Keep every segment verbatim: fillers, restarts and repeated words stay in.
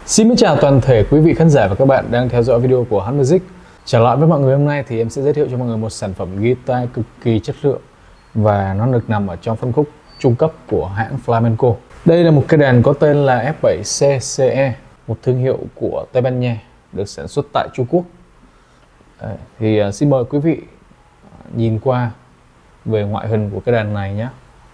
Xin chào toàn thể quý vị khán giả và các bạn đang theo dõi video của hát Music. Trở lại với mọi người hôm nay thì em sẽ giới thiệu cho mọi người một sản phẩm guitar cực kỳ chất lượng và nó được nằm ở trong phân khúc trung cấp của hãng Flamenco. Đây là một cây đàn có tên là F bảy C C E, một thương hiệu của Tây Ban Nha được sản xuất tại Trung Quốc. Đấy, thì uh, xin mời quý vị nhìn qua về ngoại hình của cái đàn này nhé.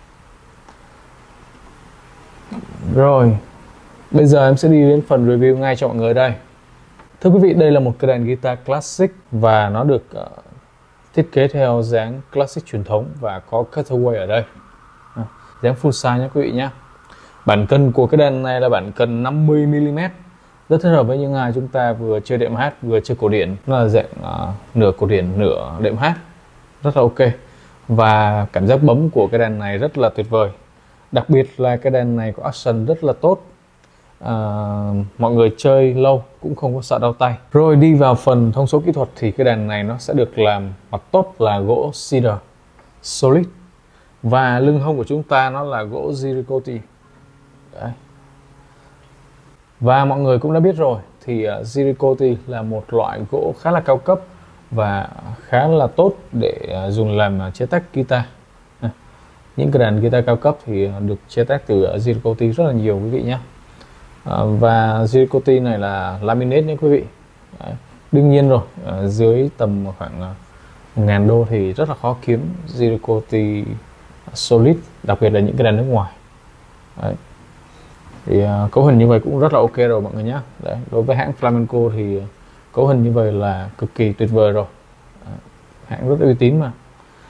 Rồi, bây giờ em sẽ đi đến phần review ngay cho mọi người đây. Thưa quý vị, đây là một cái đàn guitar classic và nó được uh, thiết kế theo dáng classic truyền thống và có cutaway ở đây. À, dáng full size nhé quý vị nhé. Bản cân của cái đàn này là bản cân năm mươi mi li mét. Rất thích hợp với những ai chúng ta vừa chơi đệm hát vừa chơi cổ điển. Nó là dạng uh, nửa cổ điển nửa đệm hát. Rất là ok. Và cảm giác bấm của cái đàn này rất là tuyệt vời. Đặc biệt là cái đàn này có action rất là tốt. À, mọi người chơi lâu cũng không có sợ đau tay. Rồi đi vào phần thông số kỹ thuật thì cái đàn này nó sẽ được làm mặt top là gỗ cedar solid và lưng hông của chúng ta nó là gỗ Ziricote. Đấy. Và mọi người cũng đã biết rồi thì uh, Ziricote là một loại gỗ khá là cao cấp và khá là tốt để uh, dùng làm uh, chế tác guitar. À, những cái đàn guitar cao cấp thì uh, được chế tác từ uh, Ziricote rất là nhiều quý vị nhé. À, và Ziricote này là laminate nhé quý vị. Đấy. Đương nhiên rồi, à, dưới tầm khoảng một ngàn đô thì rất là khó kiếm Ziricote solid, đặc biệt là những cái đàn nước ngoài. Đấy. Thì à, cấu hình như vậy cũng rất là ok rồi mọi người nhé. Đấy. Đối với hãng Flamenco thì cấu hình như vậy là cực kỳ tuyệt vời rồi. Đấy. Hãng rất uy tín mà.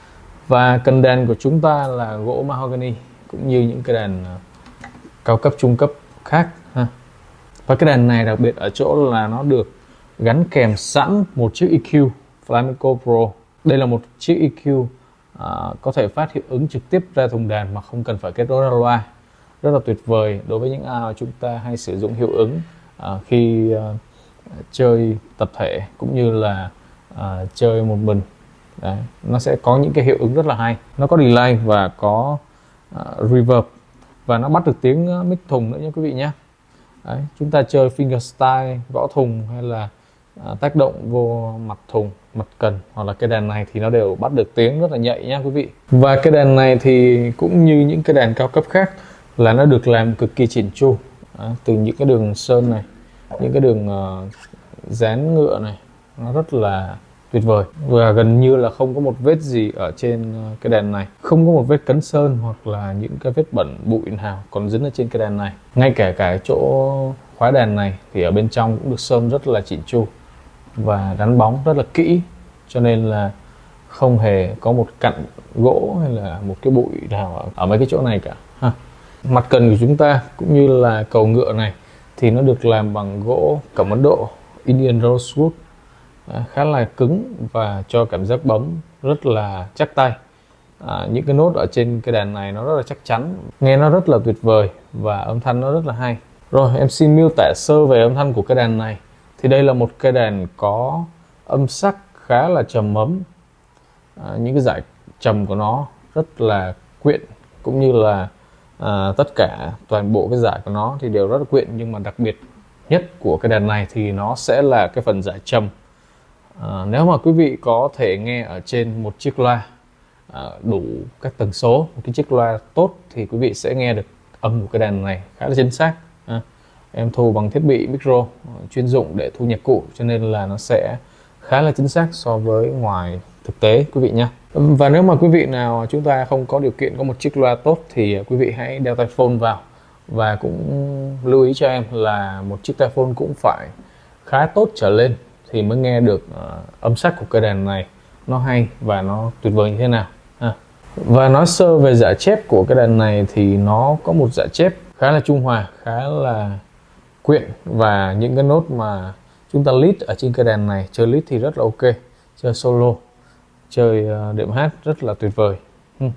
Và cần đàn của chúng ta là gỗ mahogany cũng như những cái đàn cao cấp trung cấp khác ha. Và cái đàn này đặc biệt ở chỗ là nó được gắn kèm sẵn một chiếc e quy Flamenco Pro. Đây là một chiếc e quy uh, có thể phát hiệu ứng trực tiếp ra thùng đàn mà không cần phải kết nối ra loa. Rất là tuyệt vời đối với những ai mà chúng ta hay sử dụng hiệu ứng uh, khi uh, chơi tập thể cũng như là uh, chơi một mình. Đấy, nó sẽ có những cái hiệu ứng rất là hay. Nó có delay và có uh, reverb và nó bắt được tiếng mic thùng nữa nha quý vị nhé. Đấy, chúng ta chơi fingerstyle, gõ thùng hay là à, tác động vô mặt thùng, mặt cần hoặc là cái đàn này thì nó đều bắt được tiếng rất là nhạy nha quý vị. Và cái đàn này thì cũng như những cái đàn cao cấp khác là nó được làm cực kỳ chỉn chu. À, từ những cái đường sơn này, những cái đường uh, dán ngựa này, nó rất là tuyệt vời và gần như là không có một vết gì ở trên cái đàn này, không có một vết cấn sơn hoặc là những cái vết bẩn bụi nào còn dính ở trên cái đàn này. Ngay cả cái chỗ khóa đàn này thì ở bên trong cũng được sơn rất là chỉn chu và đánh bóng rất là kỹ, cho nên là không hề có một cặn gỗ hay là một cái bụi nào ở, ở mấy cái chỗ này cả ha. Mặt cần của chúng ta cũng như là cầu ngựa này thì nó được làm bằng gỗ cẩm Ấn Độ Indian Rosewood, khá là cứng và cho cảm giác bấm rất là chắc tay. À, những cái nốt ở trên cái đàn này nó rất là chắc chắn, nghe nó rất là tuyệt vời và âm thanh nó rất là hay. Rồi em xin miêu tả sơ về âm thanh của cái đàn này. Thì đây là một cái đàn có âm sắc khá là trầm ấm. À, những cái dải trầm của nó rất là quyện, cũng như là à, tất cả toàn bộ cái dải của nó thì đều rất là quyện, nhưng mà đặc biệt nhất của cái đàn này thì nó sẽ là cái phần dải trầm. À, nếu mà quý vị có thể nghe ở trên một chiếc loa à, đủ các tần số, một cái chiếc loa tốt thì quý vị sẽ nghe được âm của cái đàn này khá là chính xác. À, em thu bằng thiết bị micro uh, chuyên dụng để thu nhạc cụ, cho nên là nó sẽ khá là chính xác so với ngoài thực tế quý vị nha. Và nếu mà quý vị nào chúng ta không có điều kiện có một chiếc loa tốt thì quý vị hãy đeo tai phone vào, và cũng lưu ý cho em là một chiếc tai phone cũng phải khá tốt trở lên thì mới nghe được uh, âm sắc của cái đàn này nó hay và nó tuyệt vời như thế nào. À. Và nói sơ về dạ chép của cái đàn này thì nó có một dạ chép khá là trung hòa, khá là quyện, và những cái nốt mà chúng ta lead ở trên cái đàn này, chơi lead thì rất là ok, chơi solo, chơi uh, đệm hát rất là tuyệt vời. Hmm.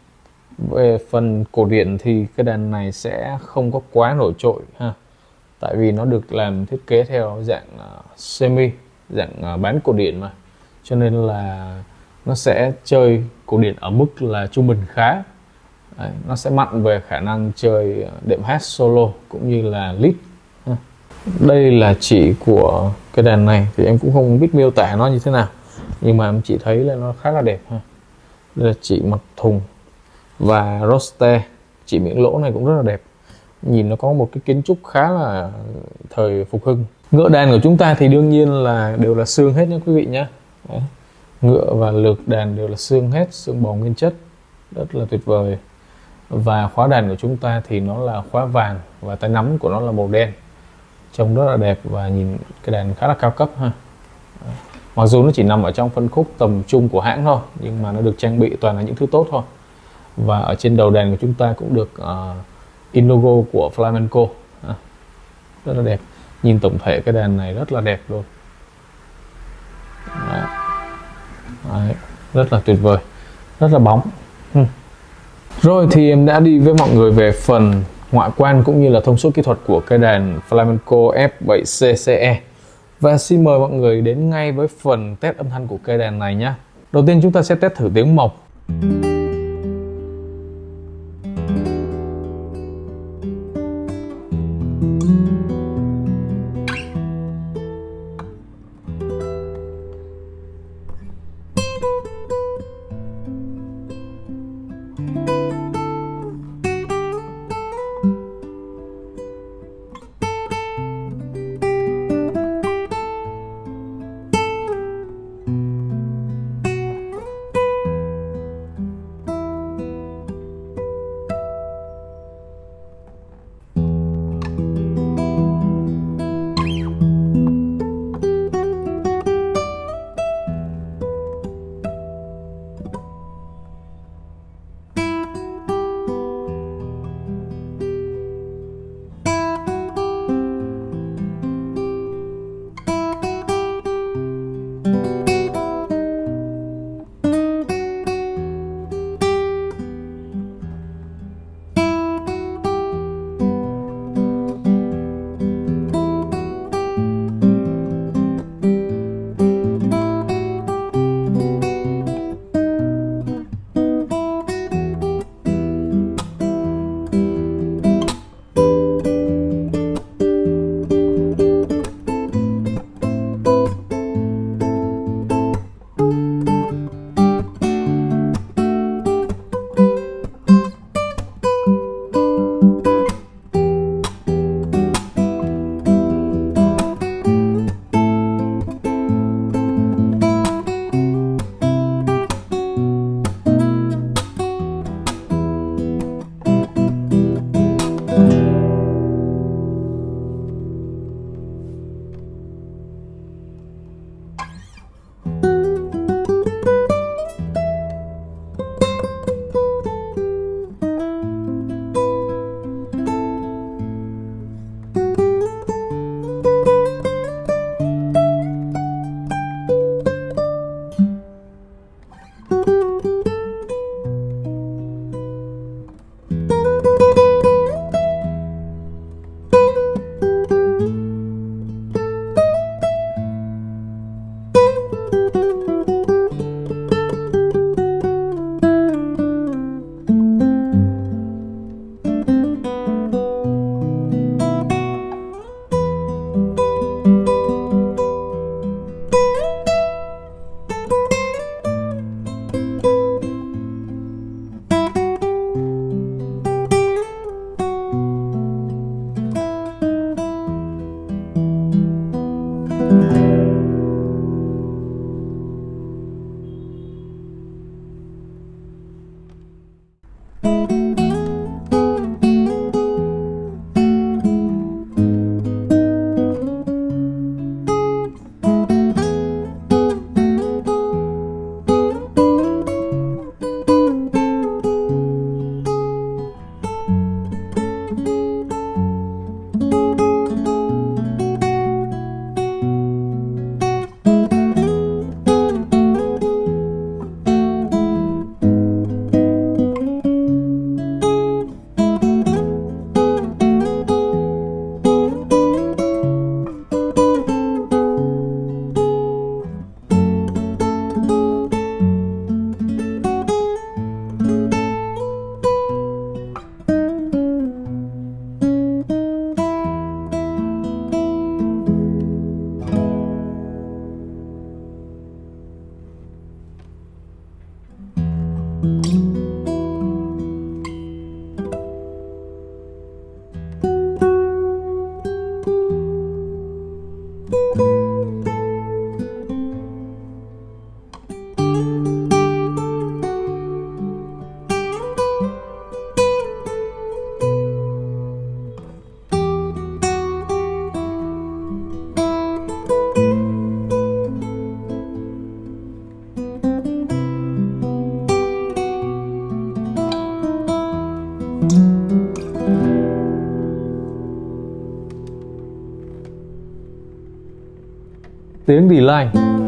Về phần cổ điển thì cái đàn này sẽ không có quá nổi trội ha. Tại vì nó được làm thiết kế theo dạng uh, semi, dạng uh, bán cổ điển mà, cho nên là nó sẽ chơi cổ điển ở mức là trung bình khá. Đấy, nó sẽ mạnh về khả năng chơi đệm hát solo cũng như là lead. Đây là chỉ của cái đèn này, thì em cũng không biết miêu tả nó như thế nào, nhưng mà em chỉ thấy là nó khá là đẹp ha. Đây là chỉ mặt thùng và roster, chỉ miệng lỗ này cũng rất là đẹp, nhìn nó có một cái kiến trúc khá là thời phục hưng. Ngựa đàn của chúng ta thì đương nhiên là đều là xương hết nha quý vị nhé. Đấy. Ngựa và lược đàn đều là xương hết, xương bò nguyên chất, rất là tuyệt vời. Và khóa đàn của chúng ta thì nó là khóa vàng và tay nắm của nó là màu đen, trông rất là đẹp và nhìn cái đàn khá là cao cấp ha. Mặc dù nó chỉ nằm ở trong phân khúc tầm trung của hãng thôi, nhưng mà nó được trang bị toàn là những thứ tốt thôi. Và ở trên đầu đàn của chúng ta cũng được uh, in logo của Flamenco, à, rất là đẹp. Nhìn tổng thể cái đàn này rất là đẹp luôn. Đấy. Đấy. Rất là tuyệt vời, rất là bóng. Hmm. Rồi thì em đã đi với mọi người về phần ngoại quan cũng như là thông số kỹ thuật của cây đàn Flamenco F bảy C C E. Và xin mời mọi người đến ngay với phần test âm thanh của cây đàn này nhé. Đầu tiên chúng ta sẽ test thử tiếng mộc. tiếng delay.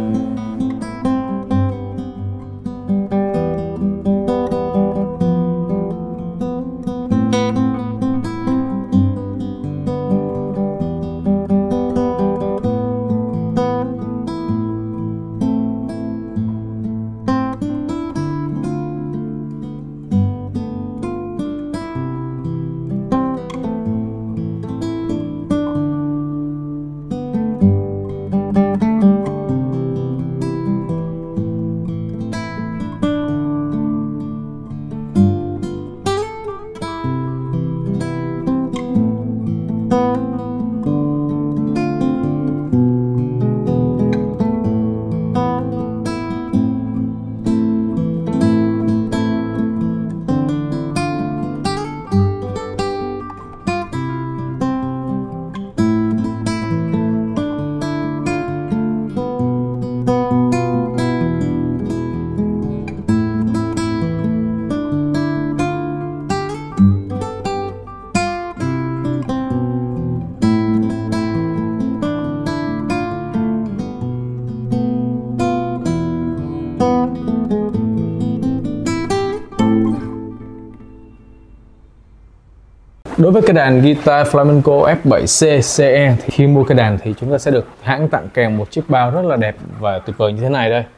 Đối với cái đàn guitar Flamenco F bảy C C E thì khi mua cái đàn thì chúng ta sẽ được hãng tặng kèm một chiếc bao rất là đẹp và tuyệt vời như thế này đây.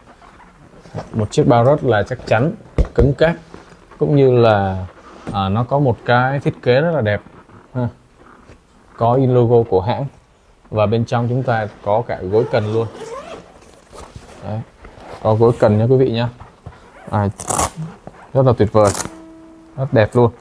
Một chiếc bao rất là chắc chắn, cứng cáp, cũng như là à, nó có một cái thiết kế rất là đẹp ha. Có in logo của hãng và bên trong chúng ta có cả gối cần luôn. Đấy. Có gối cần nha quý vị nhé. À, rất là tuyệt vời, rất đẹp luôn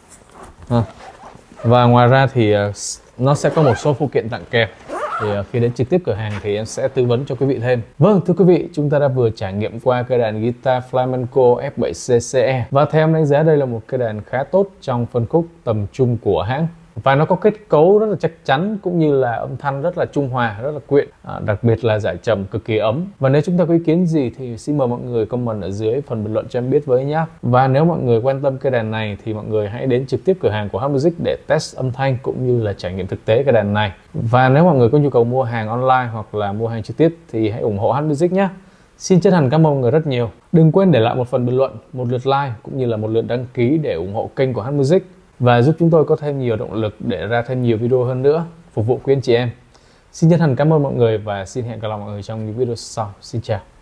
ha. Và ngoài ra thì uh, nó sẽ có một số phụ kiện tặng kèm. Thì uh, khi đến trực tiếp cửa hàng thì em sẽ tư vấn cho quý vị thêm. Vâng, thưa quý vị, chúng ta đã vừa trải nghiệm qua cái đàn guitar Flamenco F bảy C C E. Và theo em đánh giá đây là một cái đàn khá tốt trong phân khúc tầm trung của hãng. Và nó có kết cấu rất là chắc chắn, cũng như là âm thanh rất là trung hòa, rất là quyện, à, đặc biệt là giải trầm cực kỳ ấm. Và nếu chúng ta có ý kiến gì thì xin mời mọi người comment ở dưới phần bình luận cho em biết với nhé. Và nếu mọi người quan tâm cái đàn này thì mọi người hãy đến trực tiếp cửa hàng của hát Music để test âm thanh cũng như là trải nghiệm thực tế cái đàn này. Và nếu mọi người có nhu cầu mua hàng online hoặc là mua hàng trực tiếp thì hãy ủng hộ hát Music nhé. Xin chân thành cảm ơn mọi người rất nhiều. Đừng quên để lại một phần bình luận, một lượt like cũng như là một lượt đăng ký để ủng hộ kênh của hát Music và giúp chúng tôi có thêm nhiều động lực để ra thêm nhiều video hơn nữa phục vụ quý anh chị em. Xin chân thành cảm ơn mọi người và xin hẹn gặp lại mọi người trong những video sau. Xin chào.